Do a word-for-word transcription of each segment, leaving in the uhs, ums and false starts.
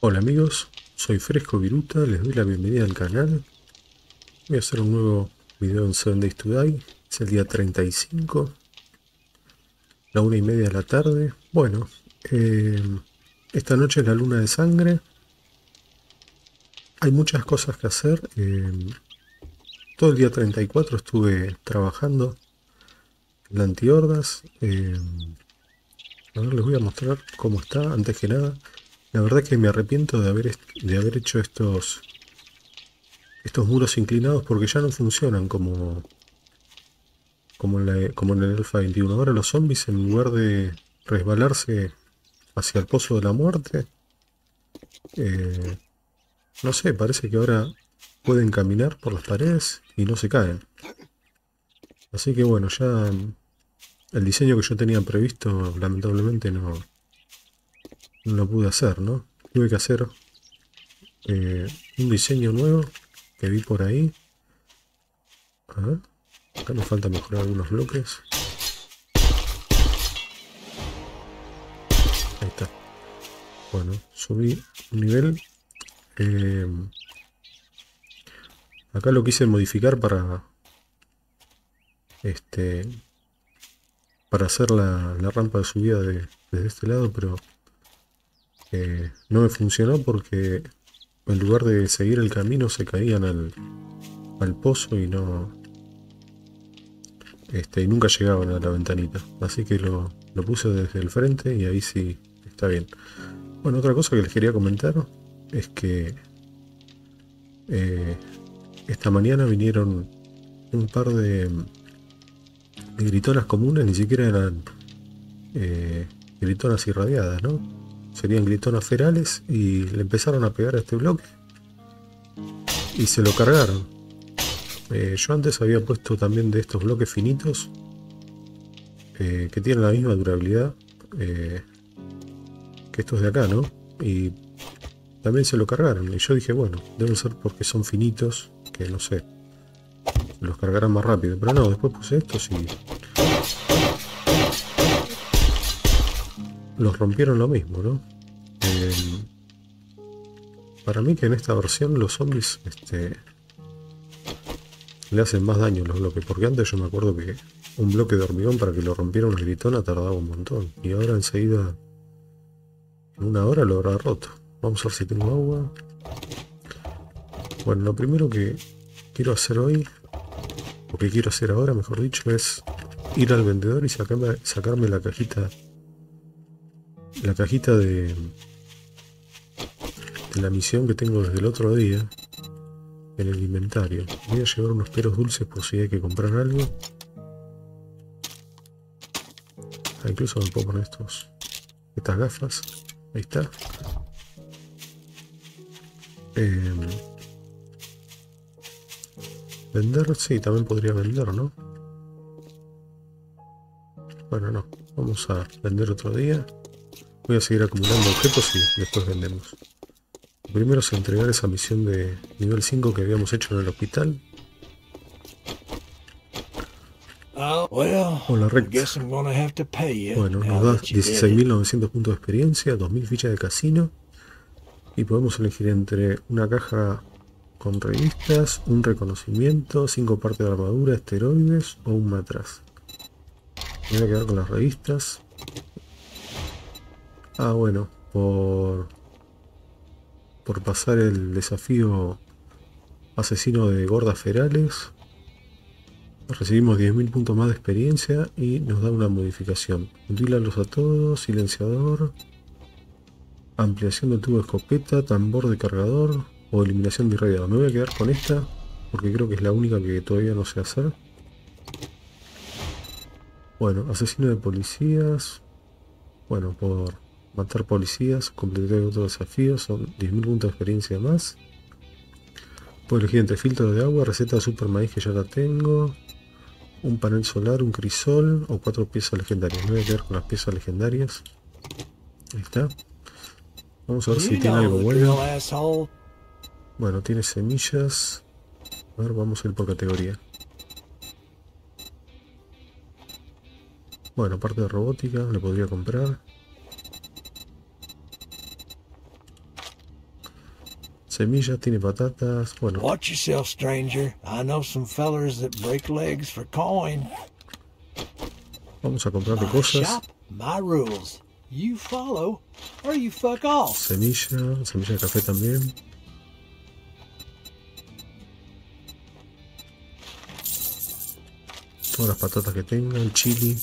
Hola amigos, soy Fresco Viruta, les doy la bienvenida al canal. Voy a hacer un nuevo video en seven Days to Die. Es el día treinta y cinco, la una y media de la tarde. Bueno, eh, esta noche es la luna de sangre. Hay muchas cosas que hacer. eh, todo el día treinta y cuatro estuve trabajando en la antihordas. eh, a ver, les voy a mostrar cómo está. Antes que nada, la verdad que me arrepiento de haber, de haber hecho estos, estos muros inclinados porque ya no funcionan como como en, la- como en el Alpha veintiuno. Ahora los zombies, en lugar de resbalarse hacia el pozo de la muerte, eh, no sé, parece que ahora pueden caminar por las paredes y no se caen. Así que bueno, ya mm, el diseño que yo tenía previsto, lamentablemente no, no lo pude hacer, ¿no? Tuve que hacer eh, un diseño nuevo que vi por ahí. A ver, acá me falta mejorar algunos bloques. Ahí está. Bueno, subí un nivel. eh, Acá lo quise modificar para este para hacer la, la rampa de subida de, desde este lado, pero eh, no me funcionó porque en lugar de seguir el camino se caían al, al pozo y no este y nunca llegaban a la ventanita. Así que lo, lo puse desde el frente y ahí sí está bien. Bueno, otra cosa que les quería comentar es que eh, esta mañana vinieron un par de, de gritonas comunes, ni siquiera eran eh, gritonas irradiadas, ¿no? Serían gritonas ferales y le empezaron a pegar a este bloque y se lo cargaron. Eh, yo antes había puesto también de estos bloques finitos eh, que tienen la misma durabilidad eh, que estos de acá, ¿no? Y también se lo cargaron. Y yo dije, bueno, deben ser porque son finitos, que no sé, los cargarán más rápido. Pero no, después puse estos y los rompieron lo mismo, ¿no? Eh, para mí que en esta versión los zombies este, le hacen más daño a los bloques, porque antes yo me acuerdo que un bloque de hormigón para que lo rompiera una gritona tardaba un montón. Y ahora enseguida, en una hora lo habrá roto. Vamos a ver si tengo agua. Bueno, lo primero que quiero hacer hoy, o que quiero hacer ahora, mejor dicho, es ir al vendedor y sacarme, sacarme la cajita, la cajita de, de la misión que tengo desde el otro día en el inventario. Voy a llevar unos peros dulces por si hay que comprar algo. Ah, incluso me puedo poner estos, estas gafas. Ahí está. Eh, vender, sí, también podría vender, ¿no? Bueno, no. Vamos a vender otro día. Voy a seguir acumulando objetos y después vendemos. Lo primero es entregar esa misión de nivel cinco que habíamos hecho en el hospital. Oh, well, Hola, I Rect. guess I'm gonna have to pay you Bueno, nos now da that you did dieciséis it. mil novecientos puntos de experiencia, dos mil fichas de casino. Y podemos elegir entre una caja con revistas, un reconocimiento, cinco partes de armadura, esteroides o un matraz. Me voy a quedar con las revistas. Ah, bueno, por, por pasar el desafío asesino de gordas ferales, recibimos diez mil puntos más de experiencia y nos da una modificación. Mutílalos a todos, silenciador, ampliación del tubo de escopeta, tambor de cargador o eliminación de irradiado. Me voy a quedar con esta porque creo que es la única que todavía no sé hacer. Bueno, asesino de policías. Bueno, por matar policías, completar otro desafío, son diez mil puntos de experiencia más. Puedo elegir entre filtros de agua, receta de super maíz que ya la tengo, un panel solar, un crisol o cuatro piezas legendarias. Me voy a quedar con las piezas legendarias. Ahí está. Vamos a ver si You tiene algo know the bueno. drill, asshole. Bueno, tiene semillas. A ver, vamos a ir por categoría. Bueno, parte de robótica, le podría comprar. semillas, tiene patatas, bueno. Watch yourself, stranger. I know some fellers that break legs for coin. Vamos a comprarle My cosas. shop, my rules. You follow or you fuck off. Semilla, semilla de café también. Todas las patatas que tengan, chili.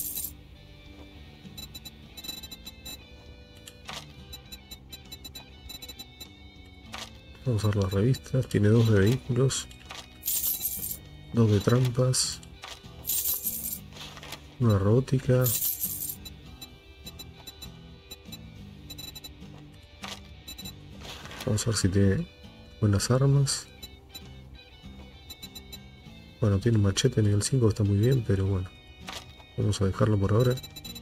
Vamos a ver las revistas. Tiene dos de vehículos, dos de trampas, una robótica. Vamos a ver si tiene buenas armas. Bueno, tiene un machete nivel cinco, está muy bien, pero bueno, vamos a dejarlo por ahora.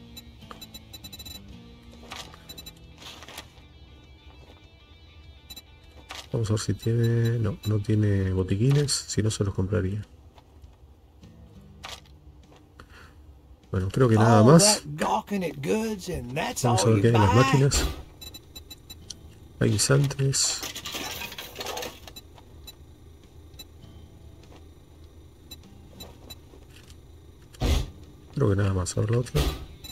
Vamos a ver si tiene... No, no tiene botiquines, si no se los compraría. Bueno, creo que nada más. Vamos a ver qué hay en las máquinas. Hay guisantes. Creo que nada más. A ver la otra.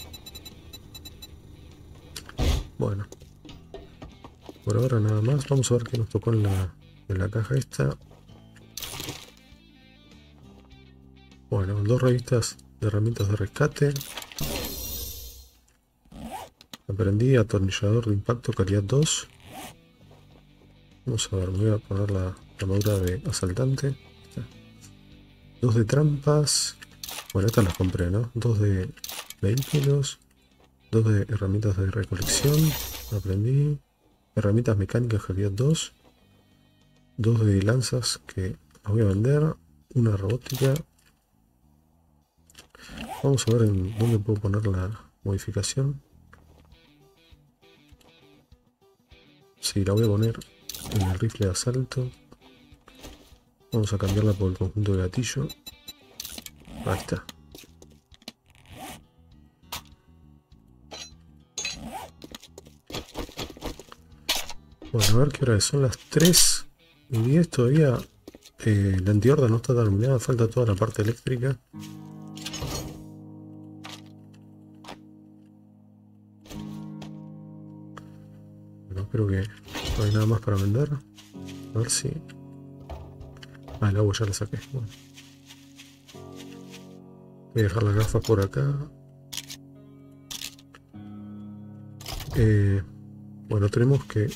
Bueno. Por ahora nada más. Vamos a ver qué nos tocó en la, en la caja esta. Bueno, dos revistas de herramientas de rescate. Aprendí atornillador de impacto calidad dos. Vamos a ver, me voy a poner la armadura de asaltante. Dos de trampas. Bueno, estas las compré, ¿no? Dos de vehículos. Dos de herramientas de recolección. Aprendí. Herramientas mecánicas calidad dos. Dos de lanzas que las voy a vender. Una robótica. Vamos a ver en dónde puedo poner la modificación. Sí, la voy a poner en el rifle de asalto. Vamos a cambiarla por el conjunto de gatillo. Ahí está. Bueno, a ver qué hora es. Son las tres y diez todavía. Eh, la antihorda no está terminada. Falta toda la parte eléctrica. Bueno, creo que no hay nada más para vender. A ver si... Ah, el agua ya la saqué. Bueno. Voy a dejar las gafas por acá. Eh, bueno, tenemos que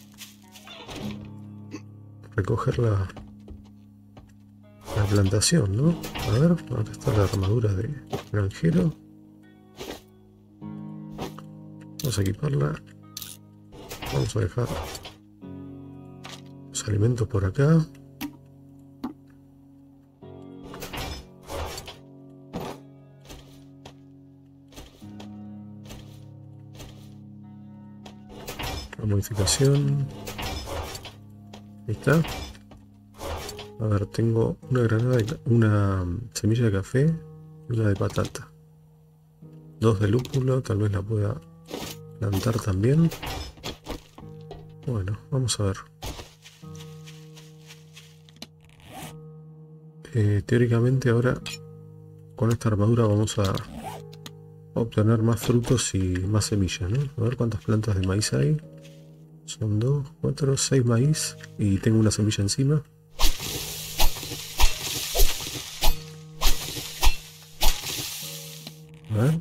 recoger la, la plantación, ¿no? A ver, acá está la armadura de granjero. Vamos a equiparla. Vamos a dejar los alimentos por acá. La modificación. Ahí está. A ver, tengo una granada, de, una semilla de café y una de patata. Dos de lúpulo, tal vez la pueda plantar también. Bueno, vamos a ver. Eh, teóricamente ahora con esta armadura vamos a obtener más frutos y más semillas, ¿no? A ver cuántas plantas de maíz hay. Son dos, cuatro, seis maíz y tengo una semilla encima. A ver.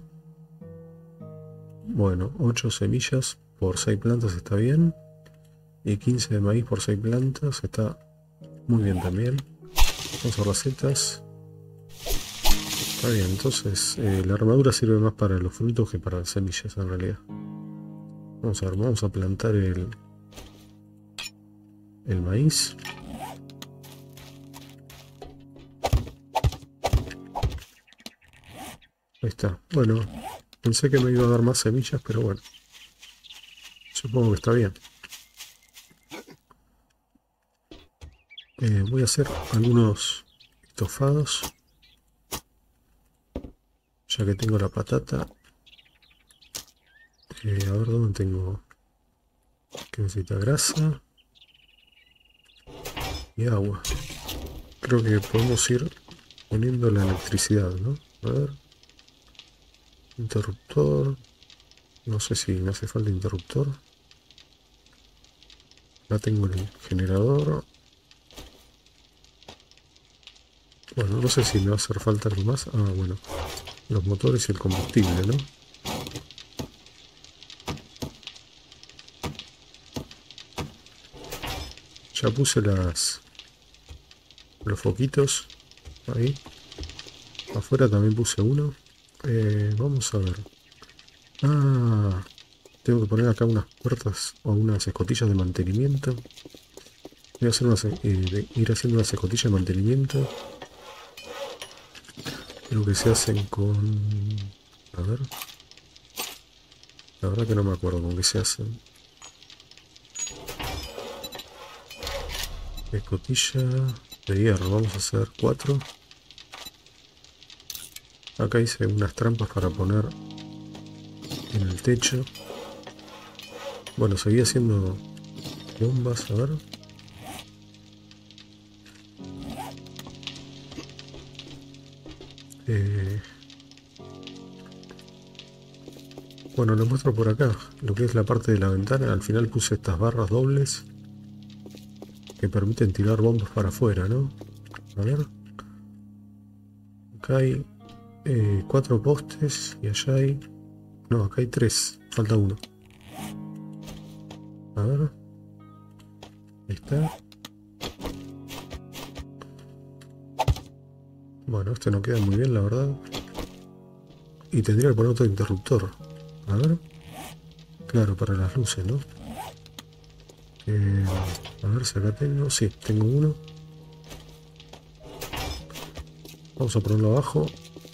Bueno, ocho semillas por seis plantas está bien. Y quince de maíz por seis plantas está muy bien también. Vamos a ver las setas. Está bien, entonces eh, la armadura sirve más para los frutos que para las semillas en realidad. Vamos a ver, vamos a plantar el, el maíz. Ahí está. Bueno, pensé que me iba a dar más semillas, pero bueno. Supongo que está bien. Eh, voy a hacer algunos estofados. Ya que tengo la patata. Eh, a ver dónde tengo. Que necesita grasa. y agua. Creo que podemos ir poniendo la electricidad, ¿no? A ver. Interruptor. No sé si me hace falta interruptor. Ya tengo el generador. Bueno, no sé si me va a hacer falta algo más. Ah, bueno. Los motores y el combustible, ¿no? Ya puse las... los foquitos. Ahí. Afuera también puse uno. Eh, vamos a ver. Ah, tengo que poner acá unas puertas o unas escotillas de mantenimiento. Voy a hacer unas, eh, ir haciendo unas escotillas de mantenimiento. Creo que se hacen con... A ver. La verdad que no me acuerdo con qué se hacen. Escotilla de hierro. Vamos a hacer cuatro. Acá hice unas trampas para poner en el techo. Bueno, seguí haciendo bombas. A ver. Eh... Bueno, les muestro por acá lo que es la parte de la ventana. Al final puse estas barras dobles que permiten tirar bombas para afuera, ¿no? A ver. Acá hay eh, cuatro postes y allá hay... No, acá hay tres. Falta uno. A ver. Ahí está. Bueno, este no queda muy bien, la verdad. Y tendría que poner otro interruptor. A ver. Claro, para las luces, ¿no? Eh, a ver si acá tengo... Sí, tengo uno. Vamos a ponerlo abajo.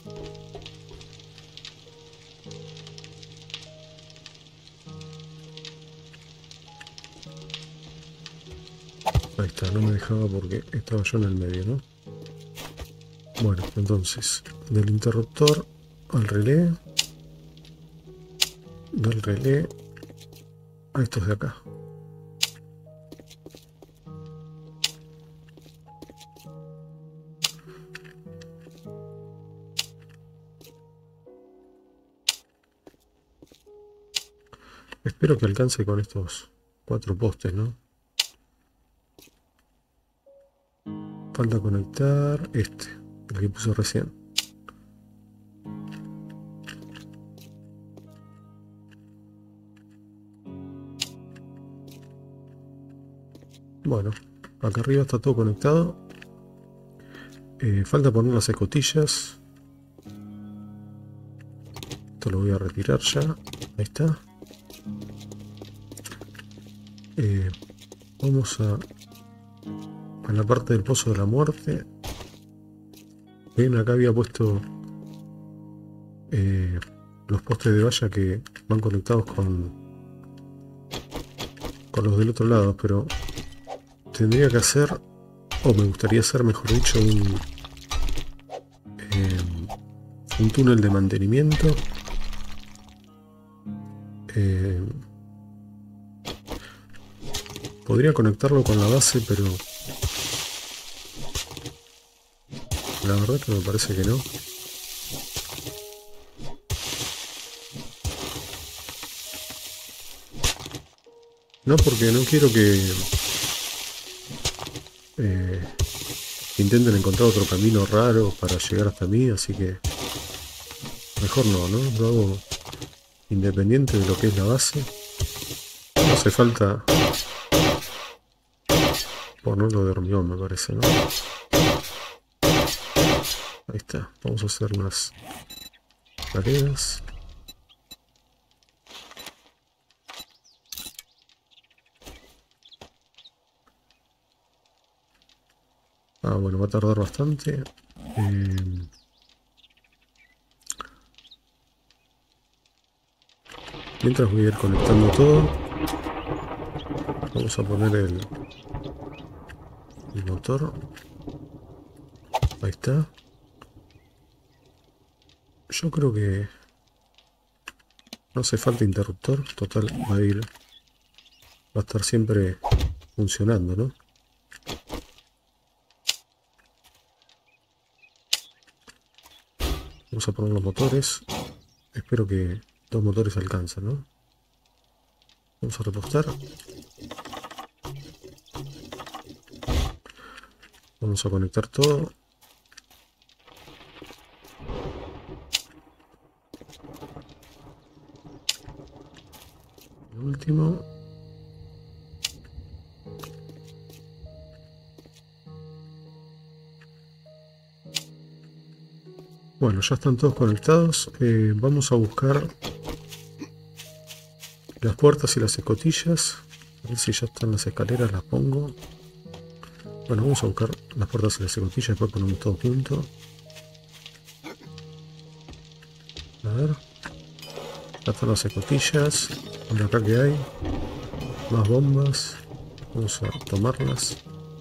Ahí está, no me dejaba porque estaba yo en el medio, ¿no? Bueno, entonces, del interruptor al relé. Del relé a estos de acá. Espero que alcance con estos cuatro postes, ¿no? Falta conectar este, el que puse recién. Bueno, acá arriba está todo conectado. Eh, falta poner las escotillas. Esto lo voy a retirar ya. Ahí está. Eh, vamos a, a la parte del pozo de la muerte. Bien, acá había puesto eh, los postes de valla que van conectados con, con los del otro lado, pero tendría que hacer, o me gustaría hacer, mejor dicho, un, eh, un túnel de mantenimiento. Eh, podría conectarlo con la base, pero la verdad que me parece que no. No, porque no quiero que eh, intenten encontrar otro camino raro para llegar hasta mí, así que mejor no, ¿no? Lo hago independiente de lo que es la base. No hace falta ponerlo de hormigón, me parece, ¿no? Ahí está. Vamos a hacer unas tareas. Ah, bueno, va a tardar bastante. Eh, mientras voy a ir conectando todo. Vamos a poner el, el motor. Ahí está. Yo creo que no hace falta interruptor. Total, va a ir. Va a estar siempre funcionando, ¿no? Vamos a poner los motores. Espero que dos motores alcancen, ¿no? Vamos a repostar. Vamos a conectar todo. El último. Bueno, ya están todos conectados. Eh, vamos a buscar las puertas y las escotillas. A ver si ya están las escaleras, las pongo. Bueno, vamos a buscar las puertas y las escotillas, después ponemos todo junto. A ver. Acá están las escotillas. Mira acá que hay. Más bombas. Vamos a tomarlas.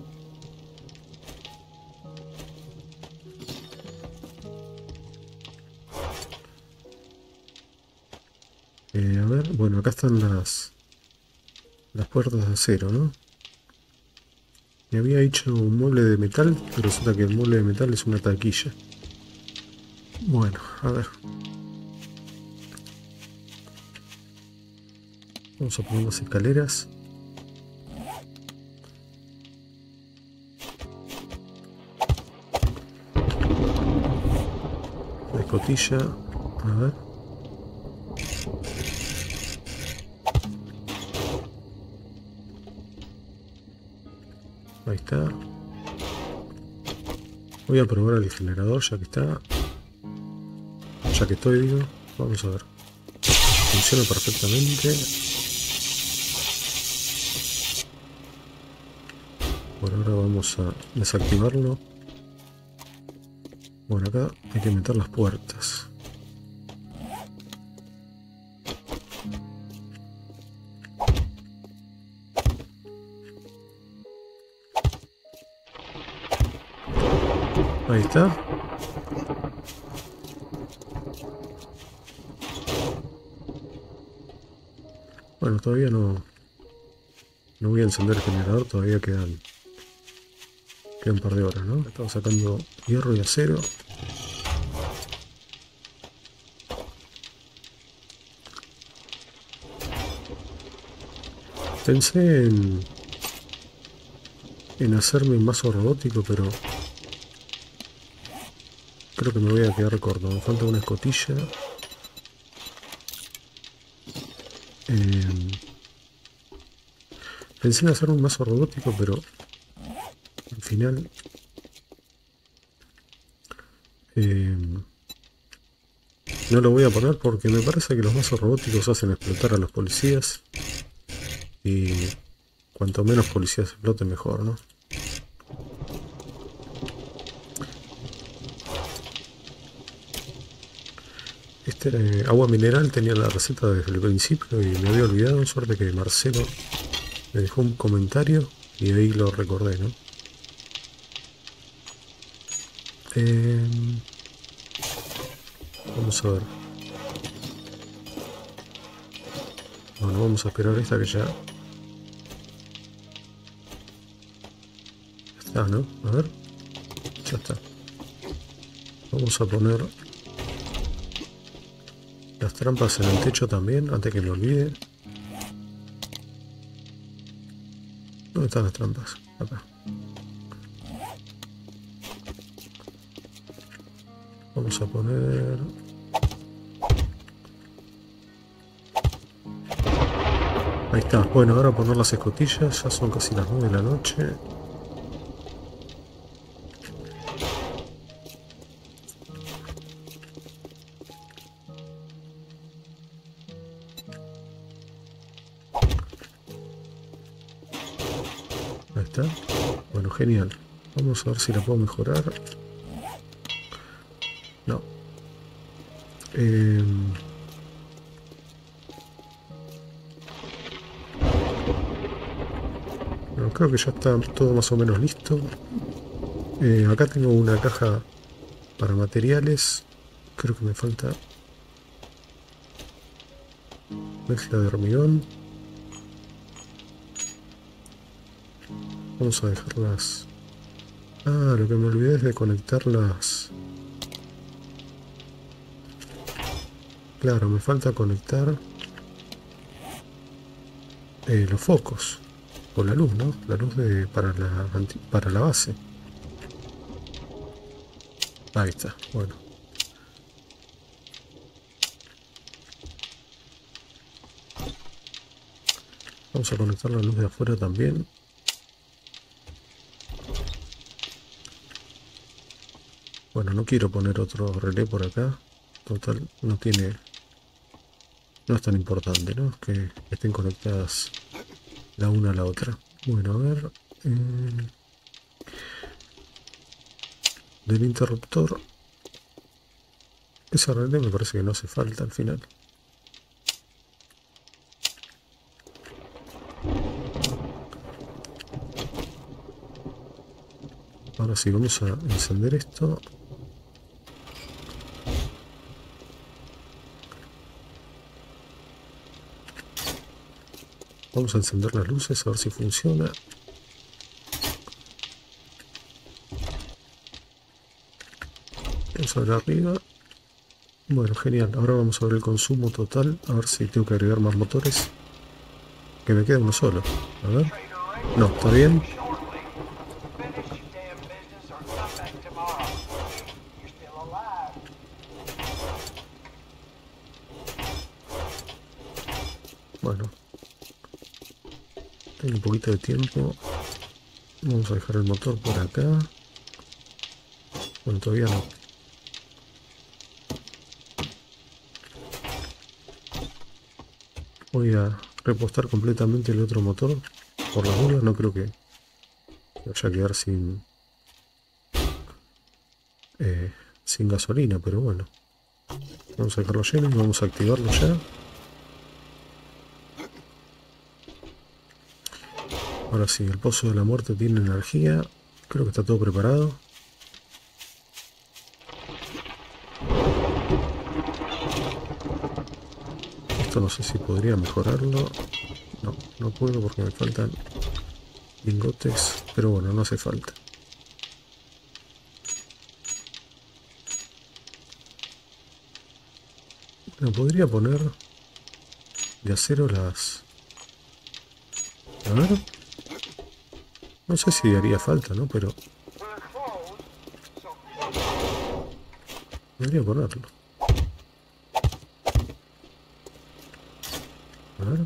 Eh, a ver, bueno, acá están las las puertas de acero, ¿no? Me había hecho un mueble de metal, pero resulta que el mueble de metal es una taquilla. Bueno, a ver. Vamos a poner las escaleras. La escotilla. A ver. Ahí está. Voy a probar el generador ya que está. Ya que estoy, digo. Vamos a ver. Funciona perfectamente. Por ahora vamos a desactivarlo. Bueno, acá hay que meter las puertas. Ahí está. Bueno, todavía no, no voy a encender el generador, todavía quedan, quedan un par de horas, ¿no? Estamos sacando hierro y acero. Pensé en, en hacerme un mazo robótico, pero creo que me voy a quedar corto. Me falta una escotilla. Eh, pensé en hacer un mazo robótico, pero al final eh, no lo voy a poner porque me parece que los mazos robóticos hacen explotar a los policías. Y cuanto menos policías exploten, mejor, ¿no? Este eh, agua mineral tenía la receta desde el principio y me había olvidado. Suerte que Marcelo me dejó un comentario y ahí lo recordé, ¿no? Eh, vamos a ver. Bueno, vamos a esperar esta que ya está, ¿no? A ver. Ya está. Vamos a poner las trampas en el techo también, antes que me olvide. ¿Dónde están las trampas? Acá. Vamos a poner... Ahí está. Bueno, ahora poner las escotillas. Ya son casi las nueve de la noche. Ahí está. Bueno, genial. Vamos a ver si la puedo mejorar. No. Eh... Bueno, creo que ya está todo más o menos listo. Eh, acá tengo una caja para materiales. Creo que me falta mezcla de hormigón. Vamos a dejarlas. Ah, lo que me olvidé es de conectar las Claro, me falta conectar eh, los focos. Con la luz, ¿no? La luz de, para, la, para la base. Ahí está, bueno. Vamos a conectar la luz de afuera también. Bueno, no quiero poner otro relé por acá. Total, no tiene... No es tan importante, ¿no? Que estén conectadas la una a la otra. Bueno, a ver... Eh, del interruptor... Ese relé me parece que no hace falta al final. Ahora sí, vamos a encender esto. Vamos a encender las luces a ver si funciona. Vamos a ver arriba. Bueno, genial. Ahora vamos a ver el consumo total. A ver si tengo que agregar más motores. Que me queda uno solo. A ver. No, está bien. Bueno. Tengo un poquito de tiempo. Vamos a dejar el motor por acá. Bueno, todavía no. Voy a repostar completamente el otro motor. Por las dudas no creo que vaya a quedar sin eh, sin gasolina, pero bueno. Vamos a dejarlo lleno y vamos a activarlo ya. Ahora sí, el pozo de la muerte tiene energía. Creo que está todo preparado. Esto no sé si podría mejorarlo. No, no puedo porque me faltan lingotes. Pero bueno, no hace falta. Bueno, podría poner de acero las... A ver... No sé si haría falta, ¿no? Pero... Podría ponerlo. A ver...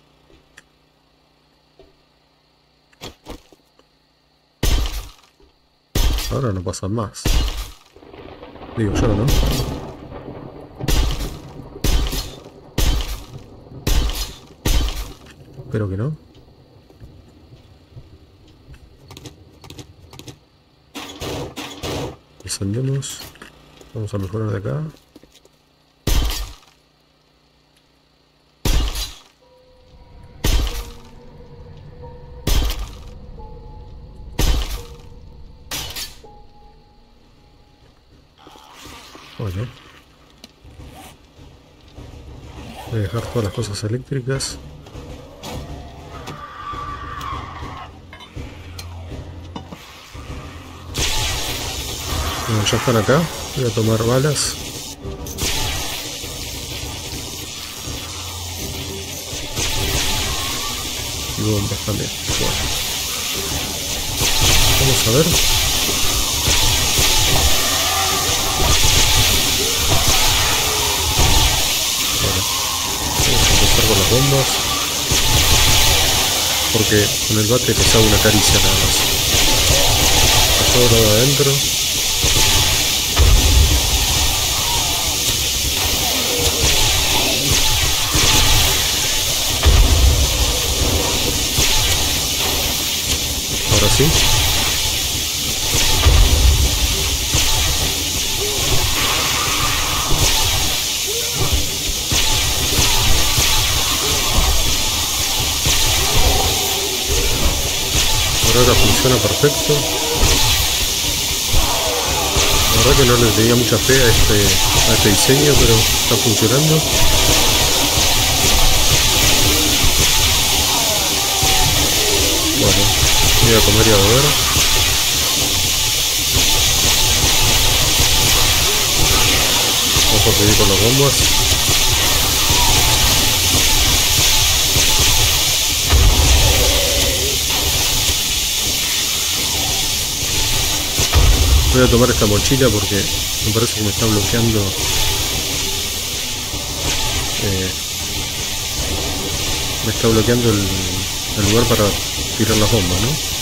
Ahora no pasan más. Digo yo, ¿no? Espero que no. Encendemos. Vamos a mejorar de acá. Bueno. Voy a dejar todas las cosas eléctricas. Bueno, ya están acá. Voy a tomar balas. Y bombas también. Bueno. Vamos a ver. Bueno. Vamos a empezar con las bombas. Porque con el bate les hago una caricia nada más. Está todo de adentro. Ahora sí. Ahora funciona perfecto. La verdad que no le tenía mucha fe a este, a este diseño, pero está funcionando. Bueno, voy a comer y a beber. Vamos a seguir con las bombas. Voy a tomar esta mochila porque me parece que me está bloqueando eh, me está bloqueando el, el lugar para tirar las bombas, ¿no?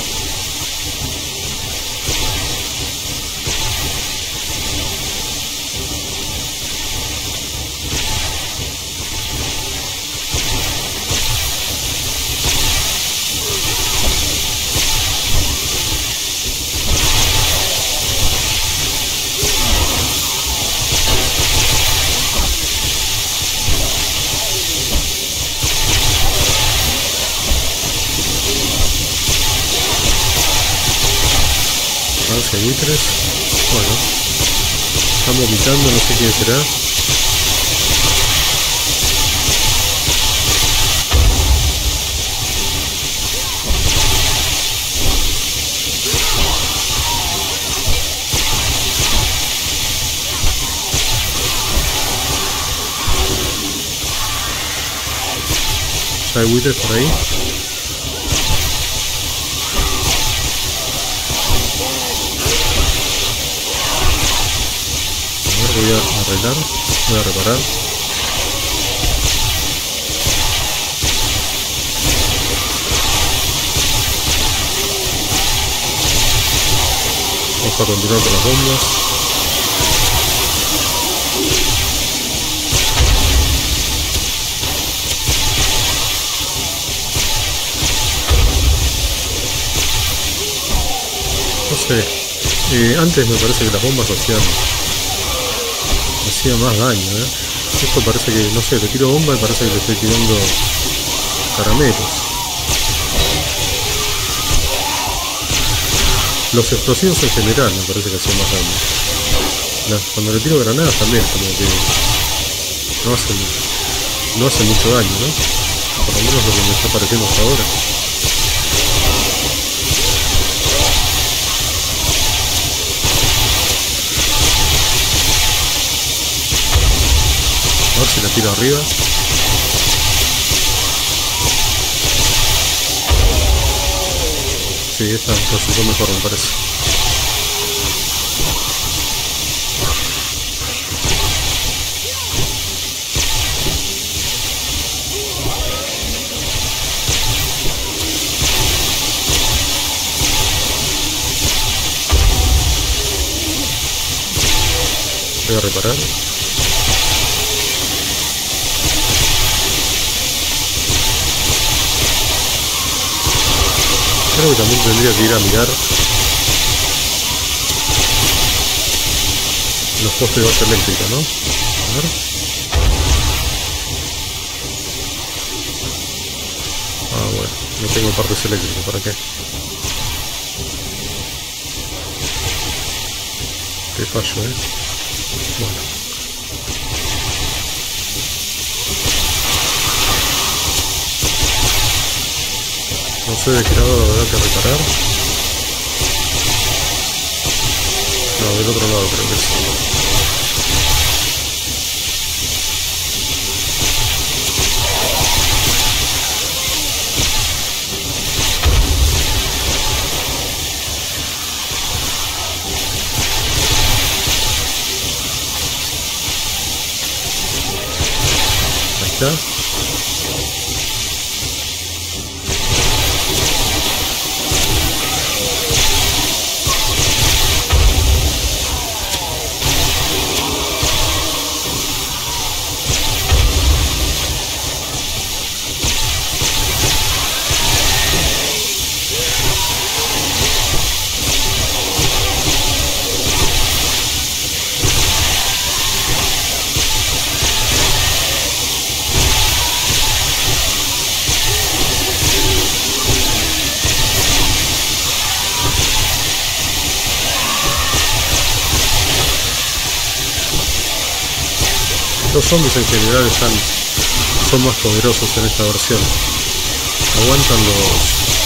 Buitres. Bueno, están vomitando, no sé qué será. Ya hay buitres por ahí. Voy a arreglar, voy a reparar. Vamos a continuar con las bombas. No sé, eh, antes me parece que las bombas hacían hacía más daño, ¿eh? Esto parece que, no sé, le tiro bomba y parece que le estoy tirando caramelos. Los explosivos en general me parece que hacían más daño. Las, cuando le tiro granadas también, como que no hacen, no hacen mucho daño, ¿no? Por lo menos lo que me está pareciendo hasta ahora. A ver si la tiro arriba. Sí, esta resultó mejor, me parece. Voy a reparar. Creo que también tendría que ir a mirar los postes de base eléctrica, ¿no? A ver. Ah, bueno, no tengo partes eléctricas, ¿para qué? Qué fallo, ¿eh? Bueno. No sé de qué lado habrá que reparar. No, del otro lado creo que es. Ahí está. Los zombies en general están, son más poderosos en esta versión. Aguantan los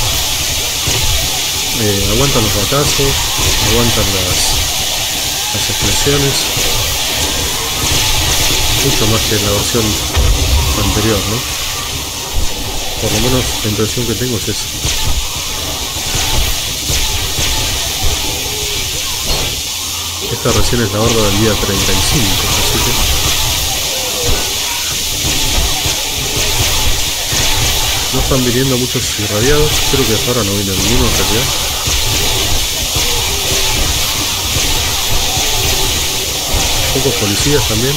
eh, aguantan los batazos, aguantan las, las explosiones, mucho más que en la versión anterior, ¿no? Por lo menos la impresión que tengo es esa. Esta recién es la horda del día treinta y cinco, así que no están viniendo muchos irradiados. Creo que hasta ahora no viene ninguno en realidad. Pocos policías también.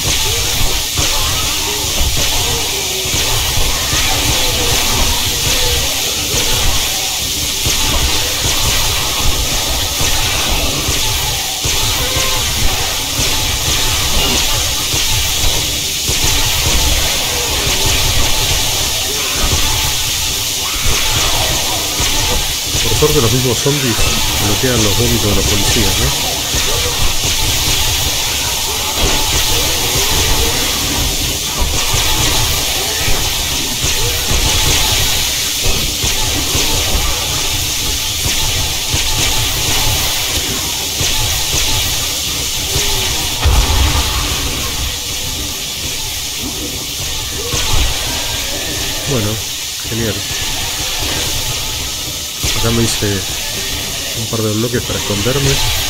Por suerte los mismos zombies bloquean los vómitos de los policías, ¿no? Bueno, genial. Acá me hice un par de bloques para esconderme.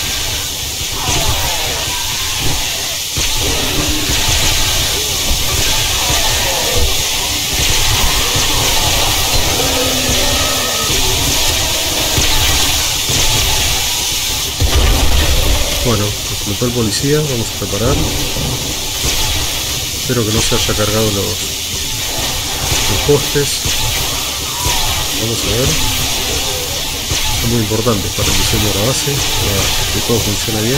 Bueno, explotó el policía, vamos a reparar. Espero que no se haya cargado los, los postes. Vamos a ver. Son muy importantes para el diseño de la base, para que todo funcione bien.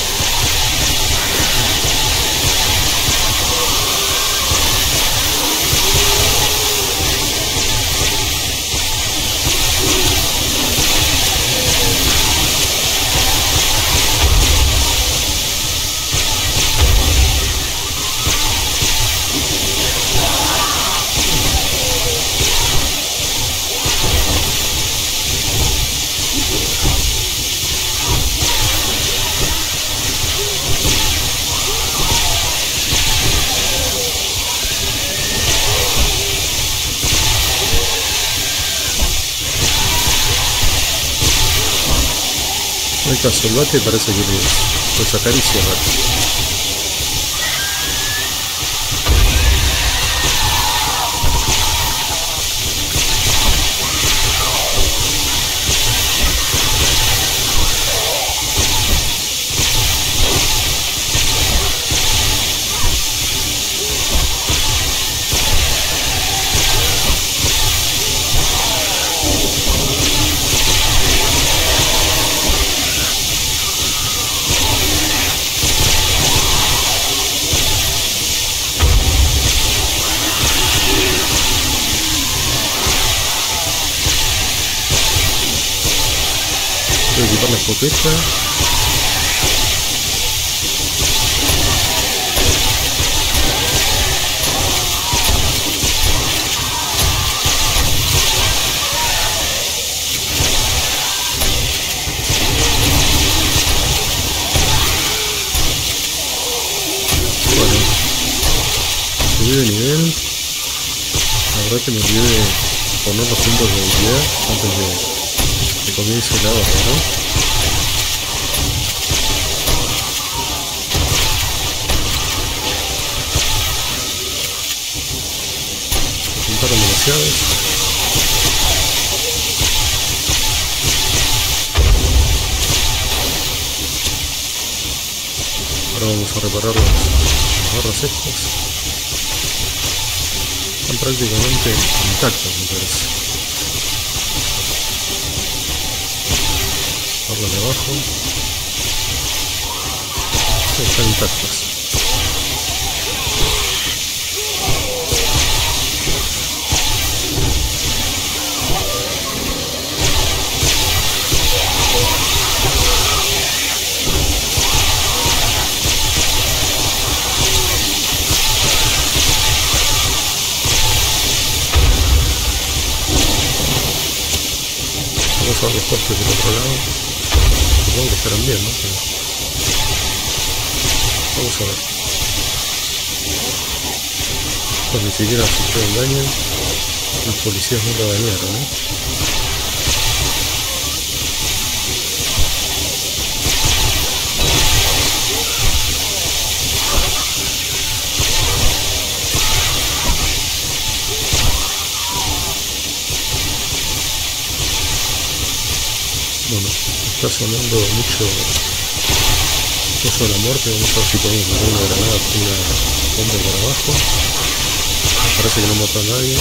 No hay caso, el bate parece que lo acaricia rápido. Voy a quitar la escopeta. Bueno, subí de nivel. La verdad que me olvidé de poner los puntos de habilidad antes de que comience la hora, ¿no? Se juntaron demasiados. Ahora vamos a reparar las, las barras estas. Están prácticamente intactas, me parece. De abajo están intactas. Vamos a ver los postes del otro lado. Supongo que estarán bien, ¿no? Pero vamos a ver. Pues ni siquiera sufrieron daño. Los policías no lo dañaron, ¿eh? Bueno, está sonando mucho Pozo de la Muerte. Vamos a ver si podemos meter una granada con una bomba por abajo. Parece que no mató a nadie.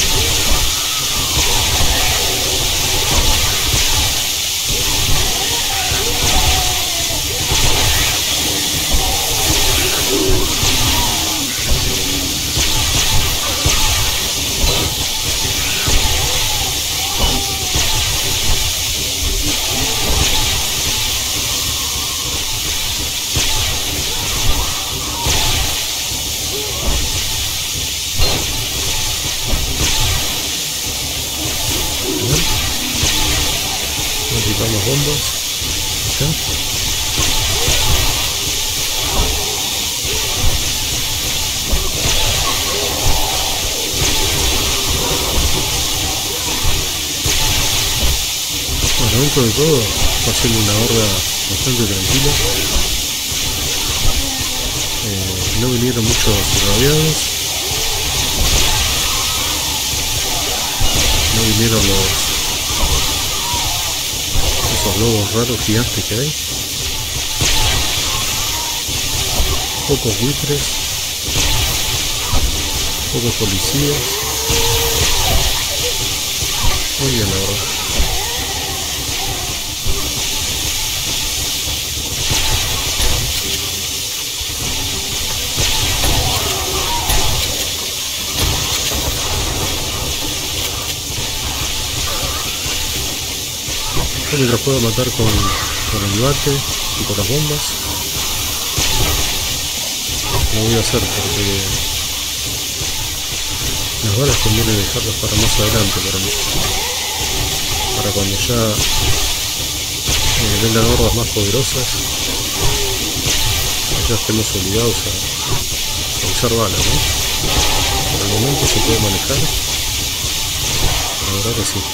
Las bombas acá. Bueno, dentro de todo está siendo una horda bastante tranquila. Eh, no vinieron muchos rabiados, no vinieron los esos lobos raros gigantes que hay, pocos buitres, pocos policías. Muy bien, la verdad. Yo mientras puedo matar con, con el bate y con las bombas, lo voy a hacer porque las balas conviene dejarlas para más adelante para mí, para cuando ya eh, vengan hordas más poderosas, ya estemos obligados a, a usar balas, ¿no? Por el momento se puede manejar, la verdad que sí.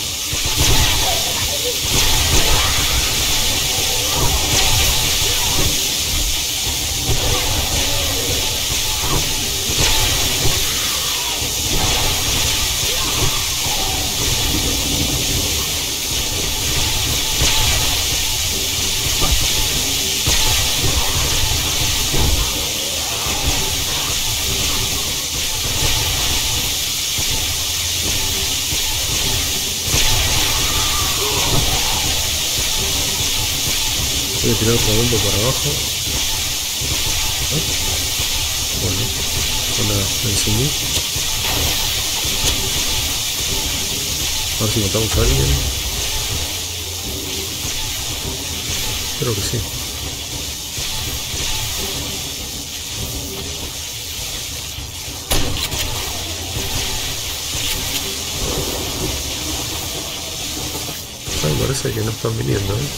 Voy a tirar otra bomba para abajo. ¿Ah? Bueno, con la, la encendí. A ver si matamos a alguien. Creo que sí. Ah, me parece que no están viniendo, ¿eh?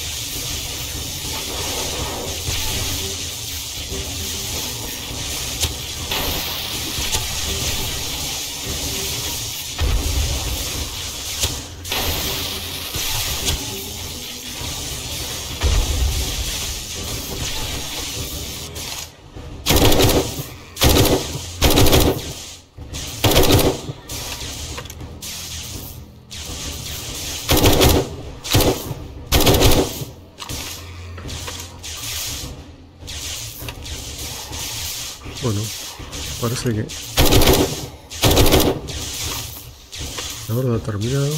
Bueno, parece que la horda ha terminado.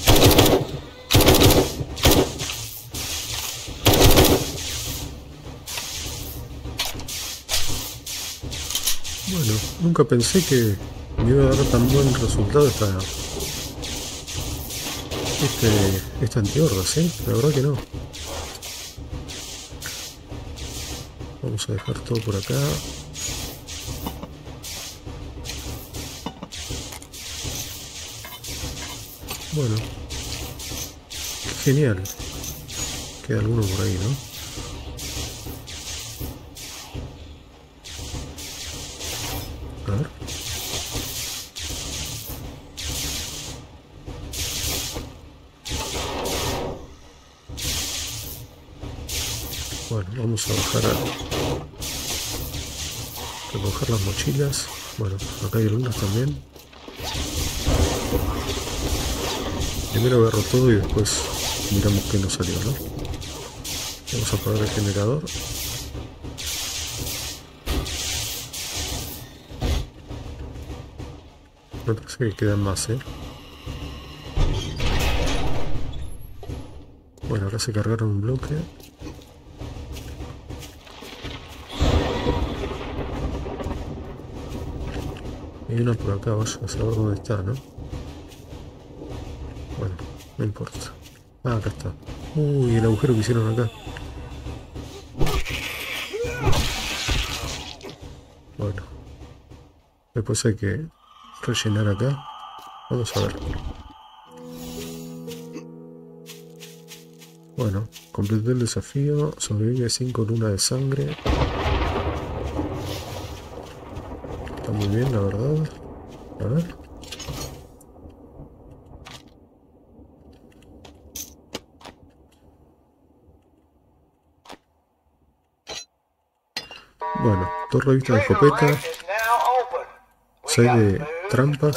Bueno, nunca pensé que me iba a dar tan buen resultado esta este, esta antihorda, ¿sí? La verdad que no. Vamos a dejar todo por acá. Bueno, genial. Queda alguno por ahí, ¿no? A ver. Bueno, vamos a bajar a recoger las mochilas. Bueno, acá hay algunas también. Primero agarro todo y después miramos qué nos salió, ¿no? Vamos a apagar el generador. Me parece que quedan más, ¿eh? Bueno, ahora se cargaron un bloque. Hay una por acá, vaya a saber dónde está, ¿no? Bueno, no importa. Ah, acá está. Uy, el agujero que hicieron acá. Bueno. Después hay que rellenar acá. Vamos a ver. Bueno, completé el desafío. Sobrevive cinco lunas de sangre. Está muy bien, la verdad. A ver. Bueno, dos revistas de escopeta. seis de trampas.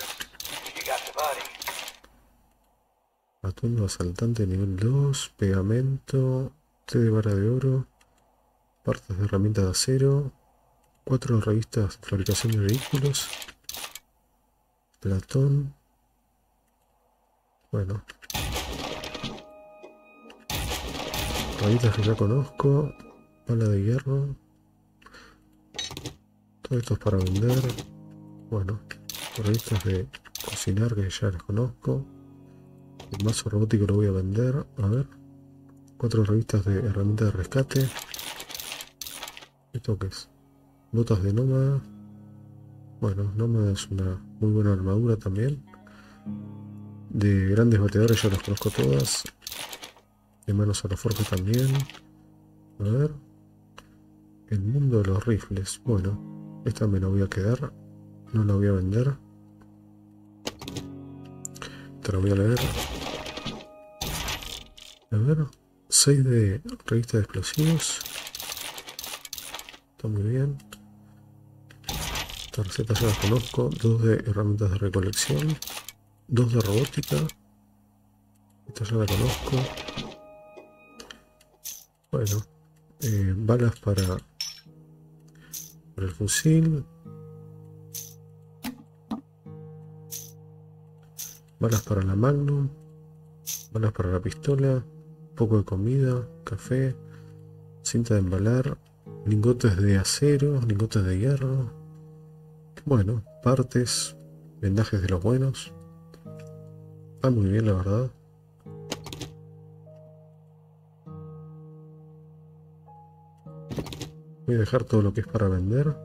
Atuendo asaltante nivel dos. Pegamento. Té de vara de oro. Partes de herramientas de acero. Cuatro revistas de fabricación de vehículos. Platón. Bueno. Revistas que ya conozco. Pala de hierro. Todo esto es para vender. Bueno. Revistas de cocinar que ya las conozco. El mazo robótico lo voy a vender. A ver. Cuatro revistas de herramientas de rescate. ¿Esto qué es? Botas de nómada. Bueno, nómada es una muy buena armadura también. De grandes bateadores ya las conozco todas. De manos a la forja también. A ver. El mundo de los rifles. Bueno, esta me la voy a quedar. No la voy a vender. Esta la voy a leer. A ver. seis de revista de explosivos. Está muy bien. Esta receta ya la conozco. Dos de herramientas de recolección. Dos de robótica. Esta ya la conozco. Bueno. Eh, balas para, para el fusil. Balas para la Magnum. Balas para la pistola. Un poco de comida. Café. Cinta de embalar. Lingotes de acero. Lingotes de hierro. Bueno, partes. Vendajes de los buenos. Está muy bien, la verdad. Voy a dejar todo lo que es para vender.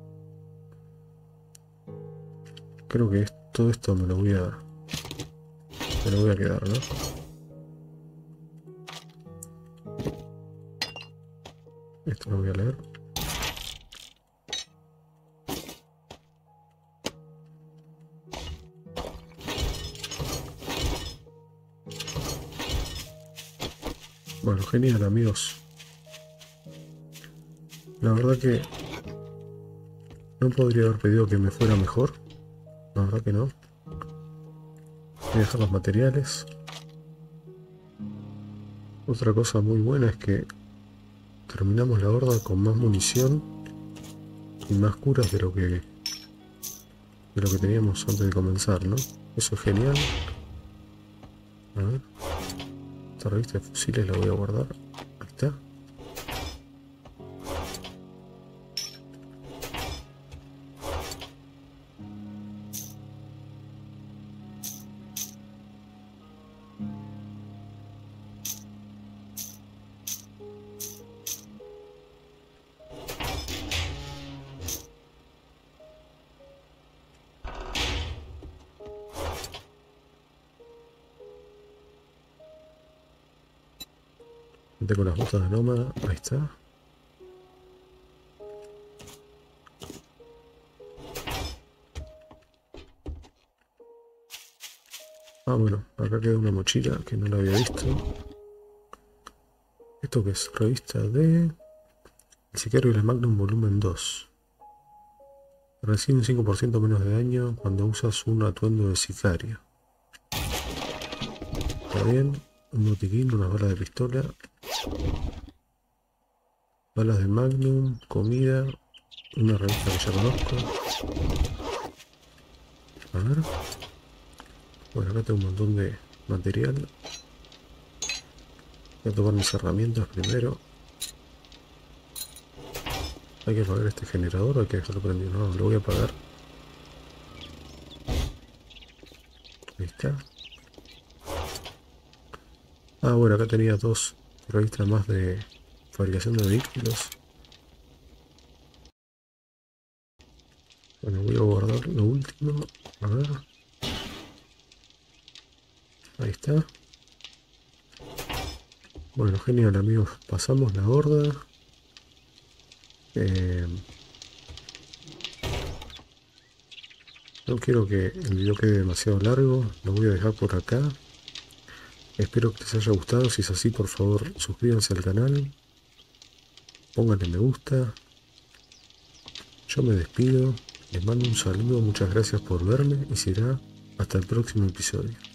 Creo que es, todo esto me lo voy a... Me lo voy a quedar, ¿no? Esto lo voy a leer. Bueno, genial, amigos. La verdad que no podría haber pedido que me fuera mejor. La verdad que no. Voy a dejar los materiales. Otra cosa muy buena es que terminamos la horda con más munición y más curas de lo que de lo que teníamos antes de comenzar, ¿no? Eso es genial. A ver. Esta revista de fusiles la voy a guardar. Ahí está. Con las botas de nómada, ahí está. Ah, bueno, acá queda una mochila que no la había visto. ¿Esto qué es? Revista de... El sicario y la Magnum volumen dos. Recibe un cinco por ciento menos de daño cuando usas un atuendo de sicario. Está bien. un botiquín, unas balas de pistola, balas de Magnum, comida, una revista que ya conozco. A ver. Bueno, acá tengo un montón de material. Voy a tomar mis herramientas primero. Hay que apagar este generador o hay que dejarlo prendido. No, lo voy a apagar. Ahí está. Ah, bueno, acá tenía dos revistas más de fabricación de vehículos. Bueno, voy a guardar lo último. A ver. Ahí está. Bueno, genial, amigos. Pasamos la horda. Eh, no quiero que el video quede demasiado largo. Lo voy a dejar por acá. Espero que les haya gustado. Si es así, por favor, suscríbanse al canal. Pónganle me gusta. Yo me despido. Les mando un saludo. Muchas gracias por verme. Y será hasta el próximo episodio.